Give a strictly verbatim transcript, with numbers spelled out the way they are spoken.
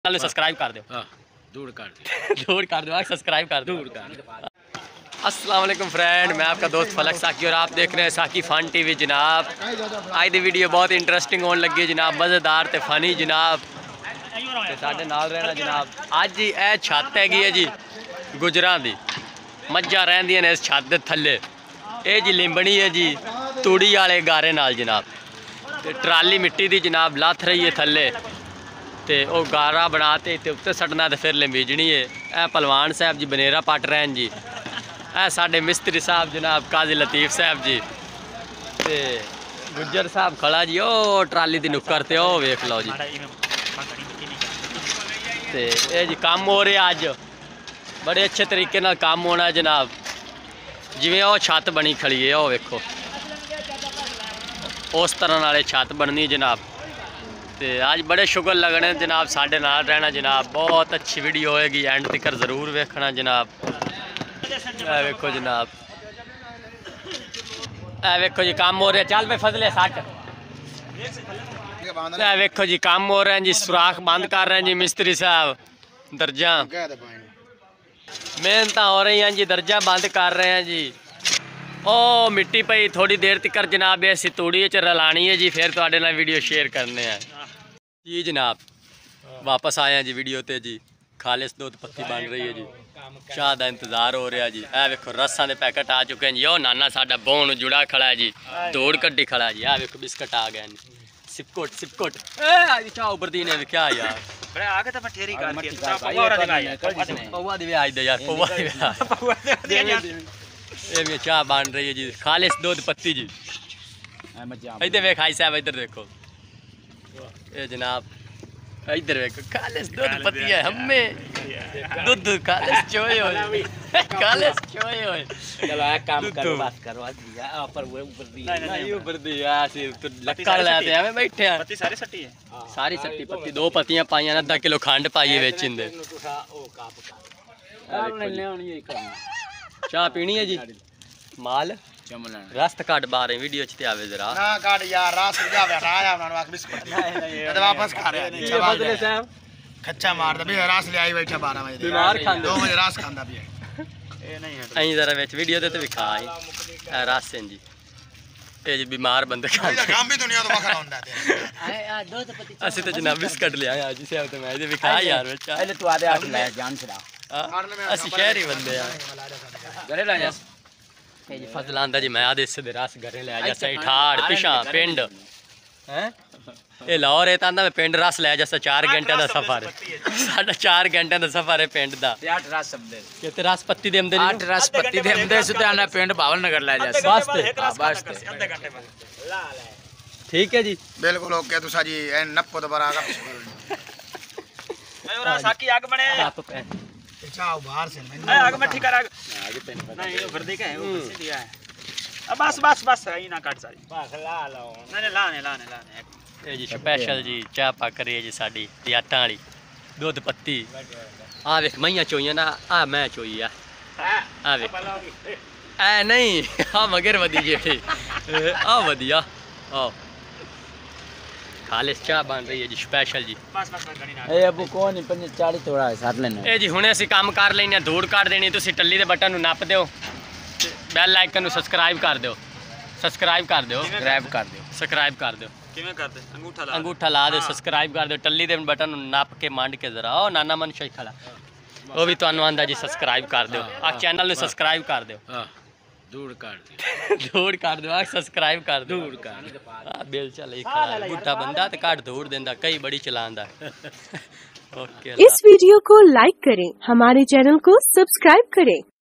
Channel subscribe कर दो। हां दूर कर दो दूर कर दो सब्सक्राइब कर दो। अस्सलाम वालेकुम फ्रेंड, मैं आपका दोस्त फलक साकी और आप देख रहे हैं साकी फन टीवी। जनाब आज दी वीडियो बहुत इंटरेस्टिंग होने लगी है जनाब, मज़ेदार ते फनी जनाब ते साडे नाल रहना जनाब। अज जी ए छत हैगी है जी गुजरां दी, मज्झां रहंदियां ने इस छत दे थल्ले। ये जी लिंबनी है जी तूड़ी वाले गारे नाल जनाब, ते ट्राली मिट्टी दी जनाब लथ रही है थल्ले, ते वो गारा बनाते ते उत्ते सटना ते फिर लिंबीजनी है। ए पहलवान साहब जी बनेरा पट रहे हैं जी, ए साडे मिस्त्री साहब जनाब काजी लतीफ साहब जी, ते गुज्जर साहब खड़ा जी ओ ट्राली दी नुक्कर ते ओ वेख लो जी। ते ये जी काम हो रहा अज बड़े अच्छे तरीके नाल काम होना जनाब, जिवें ओ छत बनी खड़ी है ओ वेखो उस तरह नाले छत बननी जनाब। ते आज बड़े शुगर लगने जनाब, साडे नाल रहना जनाब, बहुत अच्छी वीडियो होएगी, एंड तक जरूर वेखना जनाब। ए वेखो जनाब, ए वेखो जी काम हो रहा, चल पे फजले सट। ए वेखो जी काम हो रहे हैं जी, सुराख बंद कर रहे हैं जी मिस्त्री साहब, दर्जा मेहनत हो रही हैं जी, दर्जा बंद कर रहे हैं जी। ओ मिट्टी पई थोड़ी देर तक जनाब इस तूड़ी च रलानी है जी, फिर तुहाडे नाल वीडियो शेयर करने हैं जी जनाब। वापस आए हैं जी वीडियो ते जी, खालिस दूध पत्ती बन रही है जी, चाह का इंतजार हो रहा जी। ए वेखो रस्सां दे पैकेट आ चुके हैं जी, ओ नाना साडा बोन जुड़ा खड़ा है जी, दौड़ कड्डी खड़ा है जी। ए वेखो बिस्कट आ गए हैं, सिपकोट सिपकोट ए आज चाह उबर दी ने क्या यार बड़े आगे तो मठेरी कर के तो पौवा और लगाया पौवा दी आज दे यार, पौवा दी पौवा दे यार। ये भी चाह बन रही है जी, खालिस दूध पत्ती जी। इधर वेख भाई साहब, इधर देखो ये जनाब, इधर देखो खालिस दूध पत्ती है, हमें दूध खालिस चोए होए खालिस चोए होए। चलो एक काम करो, बस करवा दिया ऊपर वो ऊपर दिया नहीं ऊपर दिया सिर तो लक्का लाते हैं, बैठे हैं पत्ती सारी सट्टी है, सारी सट्टी पत्ती, दो पत्तियां पाइयां, आधा किलो खंड पाई है बेच इंदे। चाह पीनी है जी, माल रस्त काट बारे वीडियो च ते आवे जरा ना काट यार, रास जा बैठा आया उन्होंने वाक बिस्कुट नहीं वापस खा रहे हैं। बदले साहब खच्चा मार दे भी रास ले आई बैठा बारह बजे बीमार खांदे दो बजे रास खांदा भी है ये नहीं है अई जरा विच वीडियो ते भी खाई ए रास जी। ये जी बीमार बंदे खांदे, काम भी दुनिया तो बखरा होंदा है। आ दो तो पत्ती असि ते जनाब बिस्कट ले आए आज से, तो मैं ये भी खा यार विच पहले तू आधे हाथ ले जान छड़ा, असि शहरी बंदे यार घरे ला जा। ये जी फजल आंदा जी, मैं आदे से रस घरे ले आया सही ठाड़ पिछा पिंड हैं ये लाहौर है तांदा मैं पिंड रस ले जा। चार घंटे का सफर है साडा, चार घंटे का सफर है पिंड दा। आठ रस सबदे किते रस पत्ती दे हमदे आठ रस पत्ती दे हमदे सुते आना पिंड भावन नगर ले जा बस ते बस आधे घंटे में ला ले। ठीक है जी बिल्कुल ओके तुसा जी ए नप्पो दोबारा आगा मैं और साकी आग बने आप पे चाह बाहर से ए आग में ठीक कर आग नहीं वो भर दे के है वो से दिया है। अब बस बस बस यही ना काट सारी बस ला लो नहीं नहीं लाने लाने लाने। ये जी स्पेशल जी चाह पक रही है जी साडी रियातां वाली, दूध पत्ती आ वेख मईयां चोईयां ना, आ मैं चोई आ आ वेख ए नहीं आ मगर वदी जेठी आ वदिया आ खालिस चाह बन रही है जी स्पेशल जी। बस बस गणी ना ए अबू कौन नहीं पंज चालीस थोड़ा है साथ लेना ये जी हुणे असीं काम कर लेने, धूड़ काट देनी, तुसीं टल्ली दे बटन नूं नप दिओ, बैल आइकन नूं सब्सक्राइब कर दिओ, सब्सक्राइब कर दिओ, ग्रैब कर दियो, सब्सक्राइब कर दिओ, किवें करदे अंगूठा ला अंगूठा ला दे, सब्सक्राइब कर दिओ, टल्ली दे बटन नूं नप के मंड के जरा ओ नाना मन शई खड़ा वो भी तुहानूं आंदा जी सब्सक्राइब कर दिओ, आ चैनल नूं सब्सक्राइब कर दिओ, हां दूर कर दे धूड़ कर दिओ, आ सब्सक्राइब कर दिओ, दूर कर आ बेल चल ही खड़ा बुड्ढा बंदा ते घट धूड़ देंदा, कई बड़ी चलांदा ओके। इस वीडियो को लाइक करें, हमारे चैनल को सब्सक्राइब करें।